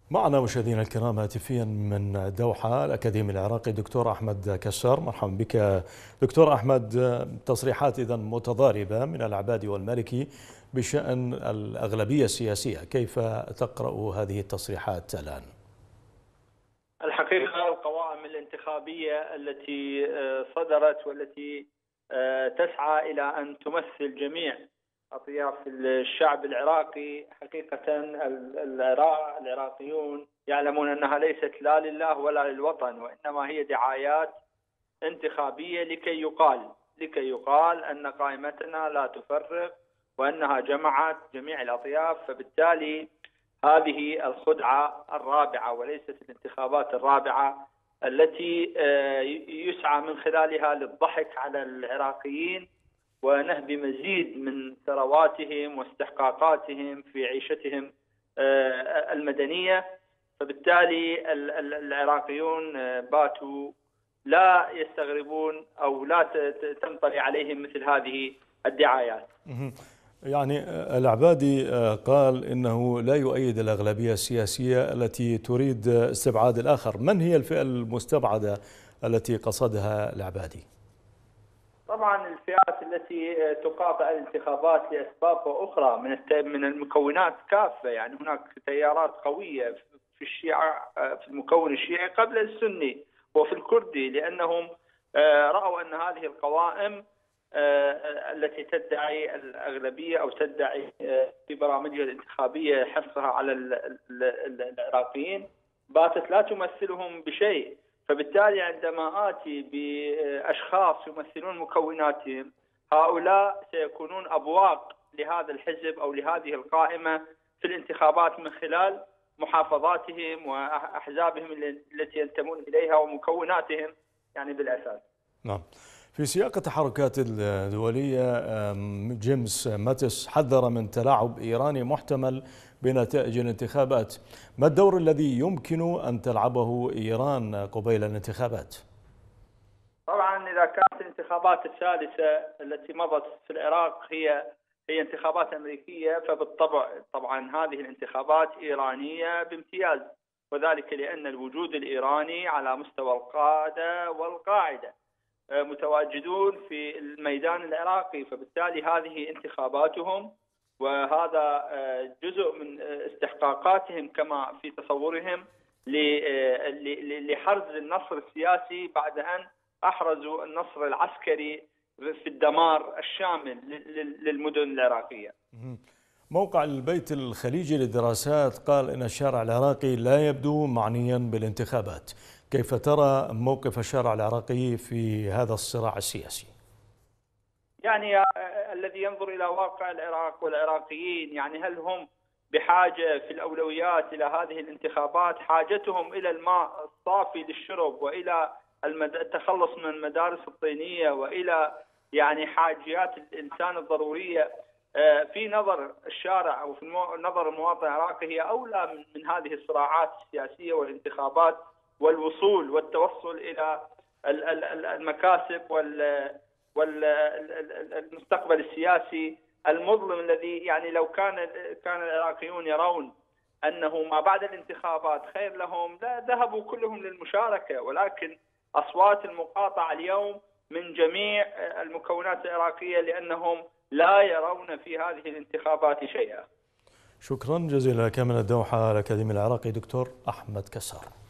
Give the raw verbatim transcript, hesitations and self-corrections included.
معنا مشاهدينا الكرام هاتفيا من الدوحة الأكاديمي العراقي دكتور أحمد كسار. مرحبا بك دكتور أحمد. تصريحات إذن متضاربة من العبادي والمالكي بشأن الأغلبية السياسية، كيف تقرأ هذه التصريحات الآن؟ الحقيقة القوائم الانتخابية التي صدرت والتي تسعى إلى أن تمثل جميع أطياف الشعب العراقي، حقيقة العراق العراقيون يعلمون أنها ليست لا لله ولا للوطن، وإنما هي دعايات انتخابية لكي يقال لكي يقال أن قائمتنا لا تفرق وأنها جمعت جميع الأطياف. فبالتالي هذه الخدعة الرابعة وليست الانتخابات الرابعة التي يسعى من خلالها للضحك على العراقيين ونهب مزيد من ثرواتهم واستحقاقاتهم في عيشتهم المدنية. فبالتالي العراقيون باتوا لا يستغربون أو لا تنطلي عليهم مثل هذه الدعايات. يعني العبادي قال إنه لا يؤيد الأغلبية السياسية التي تريد استبعاد الآخر. من هي الفئة المستبعدة التي قصدها العبادي؟ طبعا الفئات التي تقاطع الانتخابات لأسباب أخرى من من المكونات كافة، يعني هناك تيارات قوية في الشيعة، في المكون الشيعي قبل السني وفي الكردي، لأنهم رأوا أن هذه القوائم التي تدعي الأغلبية أو تدعي في برامجها الانتخابية حرصها على العراقيين باتت لا تمثلهم بشيء. فبالتالي عندما آتي بأشخاص يمثلون مكوناتهم، هؤلاء سيكونون أبواق لهذا الحزب أو لهذه القائمة في الانتخابات من خلال محافظاتهم وأحزابهم التي ينتمون إليها ومكوناتهم يعني بالأساس. نعم. في سياق التحركات الدولية، جيمس ماتيس حذر من تلاعب إيراني محتمل بنتائج الانتخابات. ما الدور الذي يمكن أن تلعبه إيران قبيل الانتخابات؟ طبعا إذا كانت الانتخابات الثالثة التي مضت في العراق هي هي انتخابات أمريكية، فبالطبع طبعا هذه الانتخابات إيرانية بامتياز، وذلك لأن الوجود الإيراني على مستوى القادة والقاعدة متواجدون في الميدان العراقي. فبالتالي هذه انتخاباتهم، وهذا جزء من استحقاقاتهم كما في تصورهم لحرز النصر السياسي بعد أن أحرزوا النصر العسكري في الدمار الشامل للمدن العراقية. موقع البيت الخليجي للدراسات قال إن الشارع العراقي لا يبدو معنيا بالانتخابات. كيف ترى موقف الشارع العراقي في هذا الصراع السياسي؟ يعني الذي ينظر إلى واقع العراق والعراقيين، يعني هل هم بحاجة في الأولويات إلى هذه الانتخابات؟ حاجتهم إلى الماء الصافي للشرب وإلى التخلص من المدارس الطينية وإلى يعني حاجيات الإنسان الضرورية في نظر الشارع أو في نظر المواطن العراقي هي أولى من هذه الصراعات السياسية والانتخابات والوصول والتوصل إلى المكاسب والمستقبل السياسي المظلم الذي يعني لو كان كان العراقيون يرون أنه ما بعد الانتخابات خير لهم لا ذهبوا كلهم للمشاركة، ولكن أصوات المقاطعة اليوم من جميع المكونات العراقية لأنهم لا يرون في هذه الانتخابات شيئا. شكرا جزيلا لك من الدوحة الأكاديمي العراقي دكتور أحمد كسار.